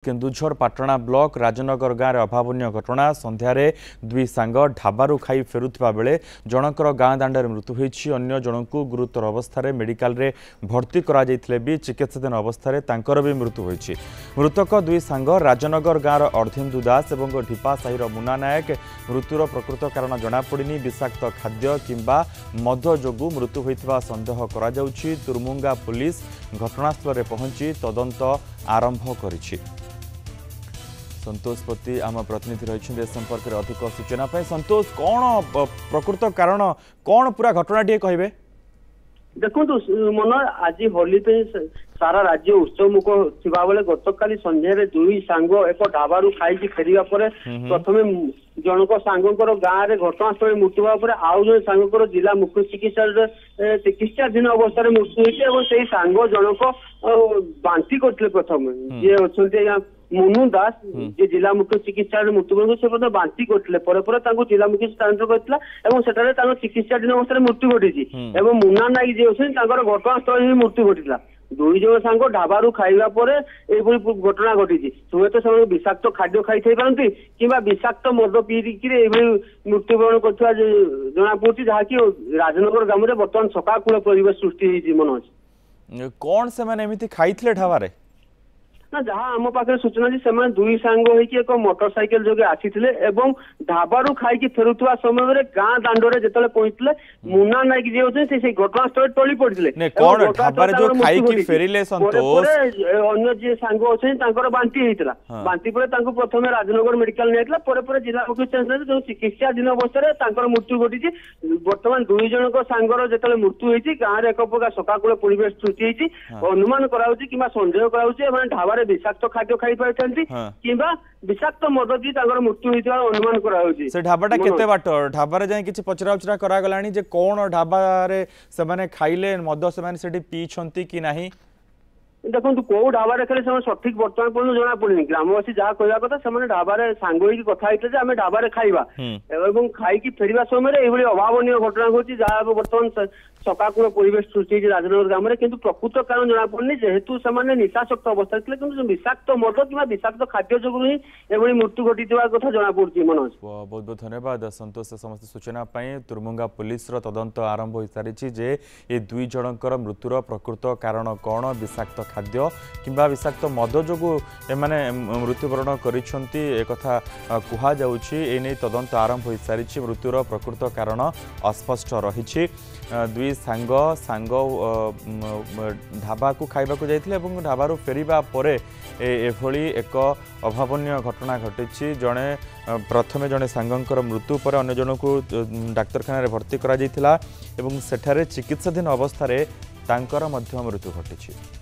Keonjhar Patna block Rajnagar गाँव अभावन घटना संध्यारे दुई सांग ढाबारू खाई फेरुवा बेले जनकर गाँ दाण्डे मृत्यु होईछि। अन्य जनकु गुरुतर अवस्था मेडिकल रे भर्ती करा जायथिले भी चिकित्साधीन अवस्था तांकर भी मृत्यु होईछि। मृतक दुई सांग राजनगर गाँव अर्धेन्दु दास और ढिपा साहिर मुना नायक। मृत्युर प्रकृत कारण जनापड़िनी। विषाक्त खाद्य किंबा मद जोगु मृत्यु होइथिबा संदेह करा जाउछि। तुरमुंगा पुलिस घटनास्थल रे पहुंची तदंत आरंभ करिछि। संतोषपति आम प्रतिनिधि रही संपर्क में अधिक सूचना पाए। संतोष, कौन प्रकृत कारण कौन पूरा घटना कहे? देखो मन आज होली सारा राज्य उत्सवमुख थिबा बेले गतकाली संध्यारे दुई सांग एक ढाबारू खाई फेरिया पर प्रथमे जनक सांगकर गाँव में घटनास्थल मृत्यु होगा आउ जन सांगकर जिला मुख्य चिकित्साधीन अवस्था मृत्यु होती से सांग जनक बांती करते प्रथम जी अच्छा मुनु दास जे जिला मुख्य चिकित्सा मृत्यु से प्रथम बांती करते जिला मुख्य स्थानांतर करता चिकित्साधीन अवस्था मृत्यु घटी और मुना नायक जी अच्छे घटनास्थल ही मृत्यु घटी। दुई जन सांग ढाबारू खाइबा परे एभली घटना घटी। हुए तो से विषाक्त खाद्य खाई थी पारती कि विषाक्त मद पीक मृत्युवरण कर जना पड़ी जहाँकि राजनगर ग्राम में बर्तमान सकाकूल परिवेश सृष्टि मन अच्छे। कौन से मैंने एमती खाई ढाबारे ना जहाँ आम पाखे सूचना से दुई सांग होइकी एक मोटरसाइकेल जोगे आसी ढाबारू खाई फेरुवा समय गाँ दाण्डे जिते पहुंचले मुना नायक जी होते से घटनास्थल टली पड़ते अन्य जी सांग अच्छे बांती होता बांती पर प्रथम राजनगर मेडिकल नहीं जिला मुख्य चिकित्साधीन अवस्था मृत्यु घटी। बर्तमान दुई जन सांगर जो मृत्यु होती गाँव में एक प्रकार सकाकूल परिवेश सृष्टि अनुमान कर सन्देह कर ढाबा विषाक्त खाद्य खाई पारती कि विषाक्त मद भी मृत्यु होता अनुमान कर। ढाबाटा केते बाट ढाबारे जाई किछि पचरा उचरा करा गलानी जे कोन ढाबारे से माने खाइले मद से माने सेठी पीछंती कि नाही? देखो कौ ढाबा खाली सठिक बर्तमान पर्यटन जना पड़े ग्रामवासी जहाँ कहवा कथा से ढाबा सांग कथा होते आम ढाबा खाइबा एवं खाई फेरिया समय ये अभावन घटना घटी जहाँ बर्तमान सकाकूल परिवेश सृष्टि राजनगर ग्राम में किंतु प्रकृत कारण जना पड़नी जेहेतु से निशाशक्त अवस्था थे विषाक्त मद कि विषाक्त खाद्य जो ही एभली मृत्यु घटी कथा जना पड़ी। मन बहुत बहुत धन्यवाद संतोष समस्त सूचना पाई। तुरमुंगा पुलिस तदंत आरंभ हो सारी जे ये दुई जनकर मृत्युर प्रकृत कारण कौन विषाक्त खाद्य किंबा विषाक्त मद जो एमाने मृत्युवरण करिसेंती एकथा कुहा जाउछि। एने तदंत आरंभ हो सारी मृत्युर प्रकृत कारण अस्पष्ट रही। दुई सांग ढाबा को खाइबा को जाइथिले एवं ढाबारू फेरिबा परे एभली एक अभावनीय घटना घटी। जड़े प्रथमे जड़े सांगंकर मृत्यु पर अन्य जन को डाक्तरखाना भर्ती करा जाइथिला एवं सेठारे चिकित्साधीन अवस्था तांकर मध्य मृत्यु घटी।